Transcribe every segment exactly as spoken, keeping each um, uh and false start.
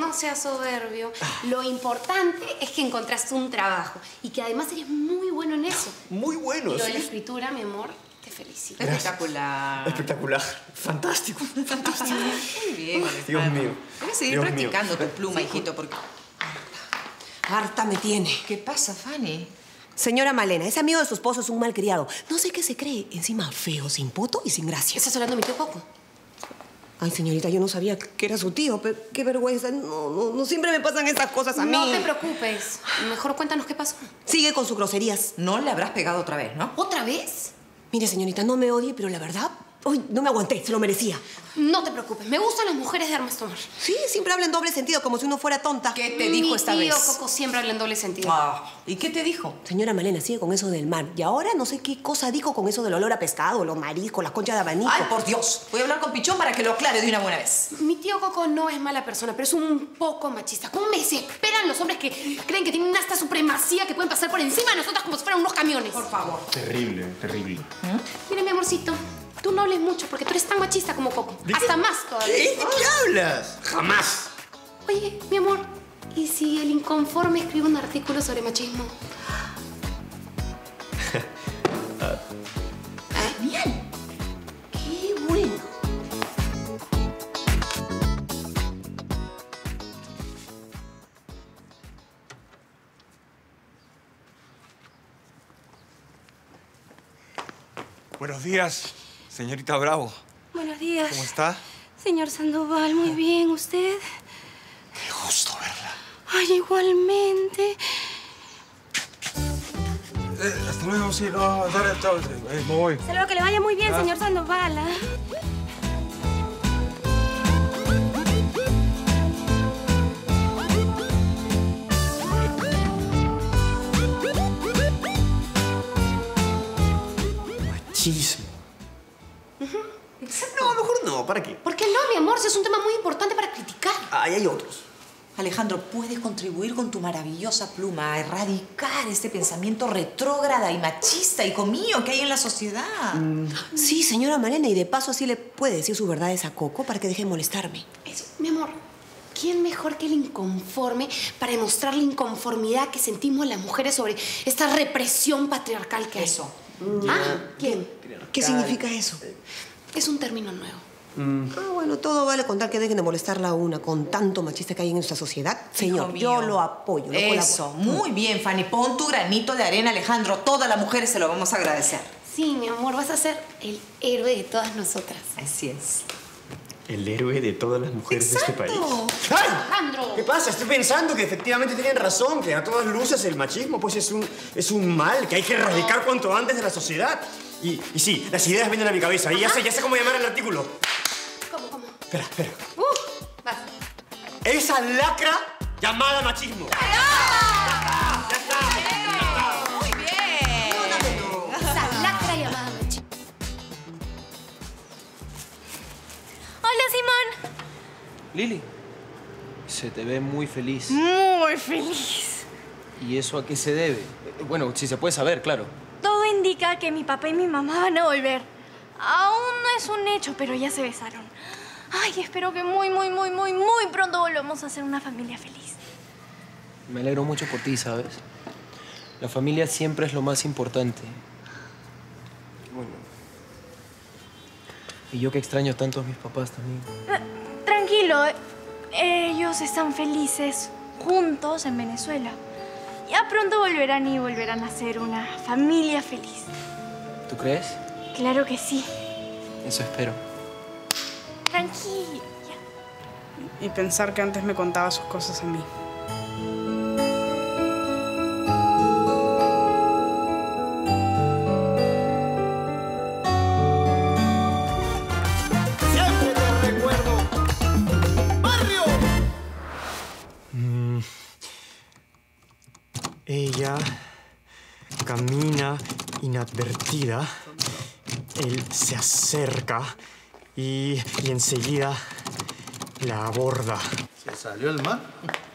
No seas soberbio. Lo importante es que encontraste un trabajo y que además eres muy bueno en eso. Muy bueno, y lo sí. de la escritura, mi amor, te felicito. Gracias. Espectacular. Espectacular. Fantástico. Fantástico. Muy bien, Ay, Dios mío. Debes seguir Dios practicando mío. tu pluma, sí, hijito, porque... Harta me tiene. ¿Qué pasa, Fanny? Señora Malena, ese amigo de su esposo es un malcriado. No sé qué se cree. Encima feo, sin poto y sin gracia. ¿Estás hablando de mi tío Coco? Ay, señorita, yo no sabía que era su tío, pero qué vergüenza. No, no, no siempre me pasan estas cosas a mí. No te preocupes. Mejor cuéntanos qué pasó. Sigue con sus groserías. No le habrás pegado otra vez, ¿no? ¿Otra vez? Mire, señorita, no me odie, pero la verdad... Uy, no me aguanté, se lo merecía. No te preocupes, me gustan las mujeres de armas tomar. Sí, siempre habla en doble sentido, como si uno fuera tonta. ¿Qué te dijo Mi esta tío vez? Coco siempre habla en doble sentido. Ah, ¿y qué te dijo? Señora Malena, sigue con eso del mar. Y ahora no sé qué cosa dijo con eso del olor a pescado, los mariscos, las conchas de abanico. Ay, por Dios. Voy a hablar con Pichón para que lo aclare de una buena vez. Mi tío Coco no es mala persona, pero es un poco machista. ¿Cómo me desesperan los hombres que creen que tienen hasta supremacía que pueden pasar por encima de nosotras como si fueran unos camiones? Por favor. Terrible, terrible. ¿Mm? Mira, mi amorcito, tú no hables mucho porque tú eres tan machista como Coco. Hasta más todavía. ¿Qué? ¿De qué hablas? Jamás. Oye, mi amor, ¿y si el inconforme escribe un artículo sobre machismo? Genial. Qué bueno. Buenos días, señorita Bravo. Buenos días. ¿Cómo está? Señor Sandoval, muy bien. ¿Usted? Qué gusto verla. Ay, igualmente. Eh, hasta luego, sí, no, dale, chao, eh, me voy. Hasta luego, que le vaya muy bien, Ah. señor Sandoval. ¿eh? Machismo. No, mejor no. ¿Para qué? ¿Por qué no, mi amor? Si es un tema muy importante para criticar. Ahí hay otros. Alejandro, puedes contribuir con tu maravillosa pluma a erradicar este pensamiento retrógrada y machista y comío que hay en la sociedad. Mm. Sí, señora Malena, y de paso así le puede decir sus verdades a Coco para que deje de molestarme. Eso, mi amor. ¿Quién mejor que el inconforme para demostrar la inconformidad que sentimos las mujeres sobre esta represión patriarcal que hay? Eso. Ah, ¿quién? ¿Qué significa eso? Es un término nuevo. Ah, bueno, todo vale con tal que dejen de molestarla a una con tanto machista que hay en nuestra sociedad. Señor, Hijo yo mío. lo apoyo, lo Eso, colaboro. muy bien, Fanny. Pon tu granito de arena, Alejandro. Todas las mujeres se lo vamos a agradecer. Sí, mi amor, vas a ser el héroe de todas nosotras. Así es. El héroe de todas las mujeres de este país. ¡Exacto! ¡Ay! ¡Alejandro! ¿Qué pasa? Estoy pensando que efectivamente tienen razón, que a todas luces el machismo pues es un, es un mal que hay que erradicar cuanto antes de la sociedad. Y, y sí, las ideas vienen a mi cabeza y ya sé, ya sé cómo llamar el artículo. ¿Cómo, cómo? Espera, espera. ¡Uh! Vas. Esa lacra llamada machismo. ¡Ya está! Muy bien. Esa lacra llamada machismo. Hola, Simón. Lili, se te ve muy feliz. Muy feliz. ¿Y eso a qué se debe? Eh, Bueno, si se puede saber, claro. Todo indica que mi papá y mi mamá van a volver. Aún no es un hecho, pero ya se besaron. Ay, espero que muy, muy, muy, muy, muy pronto volvamos a ser una familia feliz. Me alegro mucho por ti, ¿sabes? La familia siempre es lo más importante. Bueno. Y yo que extraño tanto a mis papás también. Eh, tranquilo, eh, ellos están felices juntos en Venezuela. Ya pronto volverán y volverán a ser una familia feliz. ¿Tú crees? Claro que sí. Eso espero. Tranquila. Y pensar que antes me contaba sus cosas a mí. Siempre te recuerdo. ¡Barrio! Mm. Ella camina inadvertida. Él se acerca y, y enseguida la aborda. ¿Se salió el mar?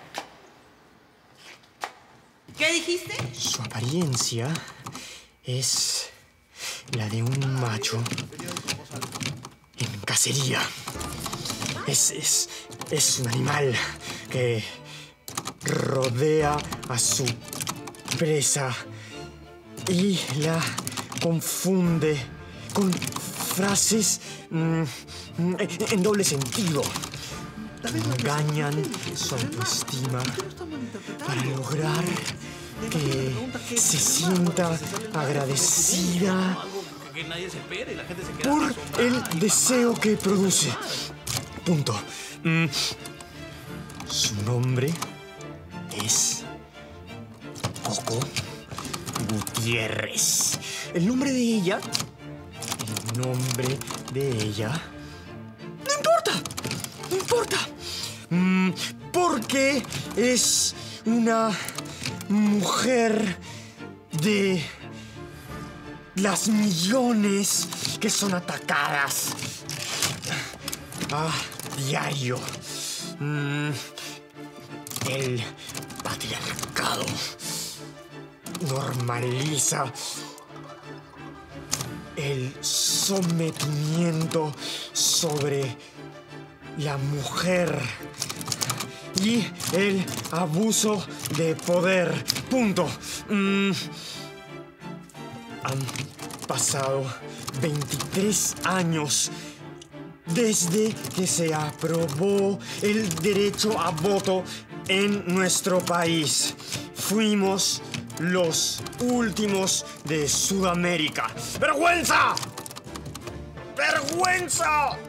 ¿Qué dijiste? Su apariencia es la de un macho en cacería. Es, es, es un animal que rodea a su presa y la confunde con frases mm, en doble sentido. Engañan su autoestima para lograr que se sienta agradecida por el deseo que produce. Punto. Mm. Su nombre es Coco Gutiérrez. El nombre de ella, el nombre de ella, no importa, no importa. Mm, porque es una mujer de las millones que son atacadas a diario. Mm, el patriarcado normaliza el sometimiento sobre la mujer y el abuso de poder. Punto. Mm. Han pasado veintitrés años desde que se aprobó el derecho a voto en nuestro país. Fuimos los últimos de Sudamérica. ¡Vergüenza! ¡Vergüenza!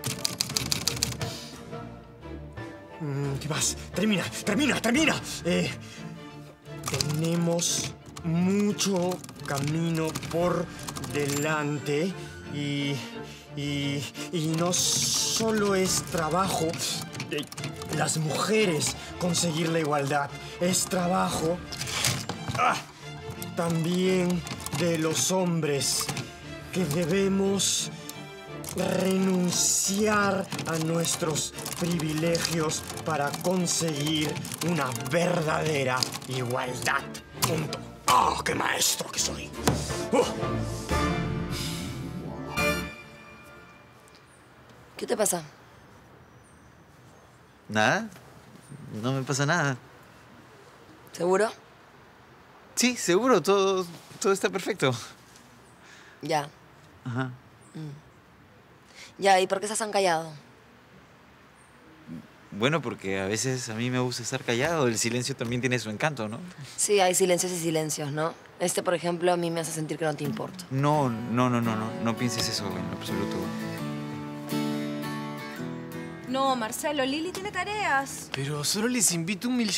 ¿Qué más? Termina, termina, termina. Eh, tenemos mucho camino por delante y, y, y no solo es trabajo de las mujeres conseguir la igualdad, es trabajo ah, también de los hombres que debemos renunciar a nuestros privilegios para conseguir una verdadera igualdad. Punto. ¡Oh, qué maestro que soy! Uh. ¿Qué te pasa? Nada. No me pasa nada. ¿Seguro? Sí, seguro. Todo, todo está perfecto. Ya. Ajá. Mm. Ya, ¿y por qué estás tan callado? Bueno, porque a veces a mí me gusta estar callado. El silencio también tiene su encanto, ¿no? Sí, hay silencios y silencios, ¿no? Este, por ejemplo, a mí me hace sentir que no te importo. No, no, no, no, no. No pienses eso en absoluto. No, Marcelo, Lili tiene tareas. Pero solo les invito un mil